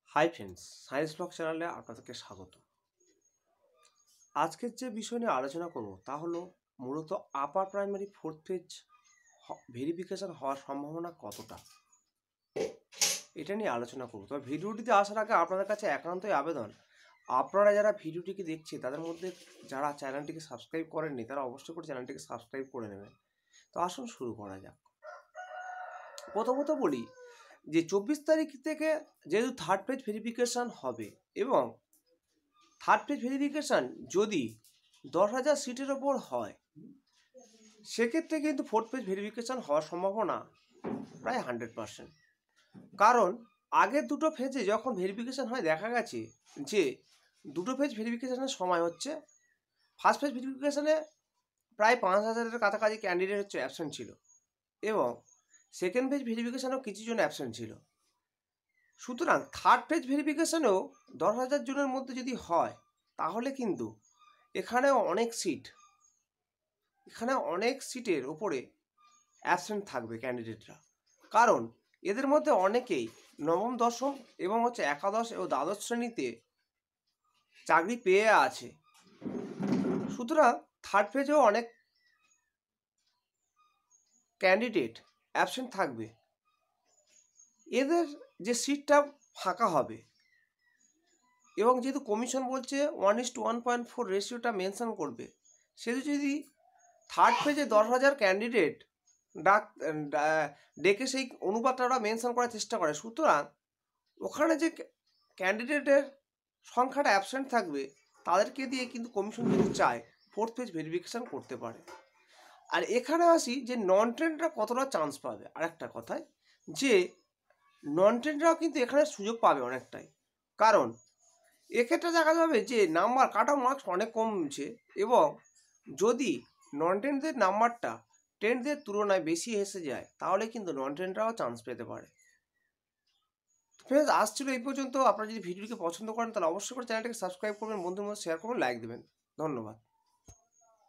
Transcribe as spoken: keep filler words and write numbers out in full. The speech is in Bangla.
হাই ফ্রেন্ডস, সায়েন্স ব্লগ চ্যানেলে আপনাদেরকে স্বাগত। আজকের যে বিষয় নিয়ে আলোচনা করব তা হলো মূলত upper primary fourth page verification হওয়ার সম্ভাবনা কতটা, এটা নিয়ে আলোচনা করব। তবে ভিডিওটিতে আসার আগে আপনাদের কাছে একান্তই আবেদন, আপনারা যারা ভিডিওটিকে দেখছে তাদের মধ্যে যারা চ্যানেলটিকে সাবস্ক্রাইব করেননি তারা অবশ্যই করে চ্যানেলটিকে সাবস্ক্রাইব করে নেবেন। তো আসুন শুরু করা যাক। প্রথমত বলি যে চব্বিশ তারিখ থেকে যেহেতু থার্ড পেজ ভেরিফিকেশান হবে এবং থার্ড পেজ ভেরিফিকেশান যদি দশ হাজার সিটের ওপর হয় সেক্ষেত্রে কিন্তু ফোর্থ পেজ ভেরিফিকেশান হওয়ার সম্ভাবনা প্রায় হান্ড্রেড পারসেন্ট। কারণ আগের দুটো ফেজে যখন ভেরিফিকেশান হয় দেখা গেছে যে দুটো ফেজ ভেরিফিকেশানের সময় হচ্ছে ফার্স্ট ফেজ ভেরিফিকেশানে প্রায় পাঁচ হাজারের কাছাকাছি ক্যান্ডিডেট হচ্ছে অ্যাবসেন্ট ছিল এবং সেকেন্ড ফেজ ভেরিফিকেশানেও কিছু জন অ্যাবসেন্ট ছিল। সুতরাং থার্ড পেজ ভেরিফিকেশানেও দশ হাজার জনের মধ্যে যদি হয় তাহলে কিন্তু এখানেও অনেক সিট এখানে অনেক সিটের ওপরে অ্যাবসেন্ট থাকবে ক্যান্ডিডেটরা। কারণ এদের মধ্যে অনেকেই নবম দশম এবং হচ্ছে একাদশ ও দ্বাদশ শ্রেণীতে চাকরি পেয়ে আছে। সুতরাং থার্ড পেজেও অনেক ক্যান্ডিডেট অ্যাবসেন্ট থাকবে। এদের যে সিটটা ফাঁকা হবে এবং যেহেতু কমিশন বলছে one is to one point four রেশিওটা মেনশন করবে, সেহেতু যদি থার্ড পেজে দশ হাজার ক্যান্ডিডেট ডাক ডেকে সেই অনুপাতটা ওরা মেনশন করার চেষ্টা করে, সুতরাং ওখানে যে ক্যান্ডিডেটের সংখ্যাটা অ্যাবসেন্ট থাকবে তাদেরকে দিয়ে কিন্তু কমিশন যদি চায় ফোর্থ পেজ ভেরিফিকেশান করতে পারে। আর এখানে আসি যে নন ট্রেন্ডরা কতটা চান্স পাবে। আর একটা কথায় যে নন ট্রেন্ডরাও কিন্তু এখানে সুযোগ পাবে অনেকটাই, কারণ এক্ষেত্রে দেখা যাবে যে নাম্বার কাট অফ মার্কস অনেক কমছে এবং যদি নন ট্রেন্ডদের নাম্বারটা ট্রেন্ডদের তুলনায় বেশি এসে যায় তাহলে কিন্তু নন ট্রেন্ডরাও চান্স পেতে পারে। ফ্রেন্ডস, আসছিল এই পর্যন্ত। আপনারা যদি ভিডিওটিকে পছন্দ করেন তাহলে অবশ্যই করে চ্যানেলটাকে সাবস্ক্রাইব করবেন, বন্ধুদের মধ্যে শেয়ার করবেন, লাইক দেবেন। ধন্যবাদ।